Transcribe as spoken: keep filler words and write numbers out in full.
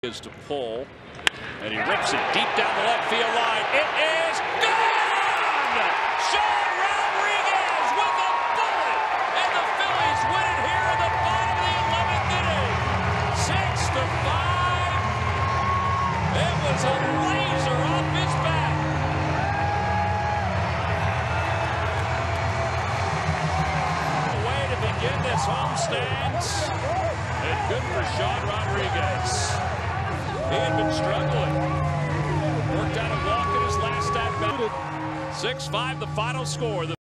Is to pull, and he rips it deep down the left field line. It is gone! Sean Rodriguez with a bullet, and the Phillies win it here in the bottom of the eleventh inning. Six to five. It was a laser off his bat. A way to begin this homestand, and good for Sean Rodriguez. He had been struggling. Worked out a walk in his last at bat. six five the final score.